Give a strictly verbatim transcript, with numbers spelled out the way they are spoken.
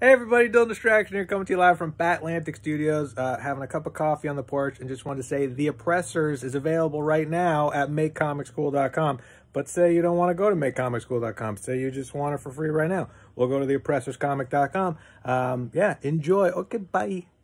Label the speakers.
Speaker 1: Hey everybody, Dylan Distraction here, coming to you live from Batlantic Studios, uh, having a cup of coffee on the porch, and just wanted to say The Oppressors is available right now at make comic school dot com. But say you don't want to go to make comic school dot com, say you just want it for free right now. We'll go to the oppressors comic dot com. Um, yeah, enjoy. Okay, bye.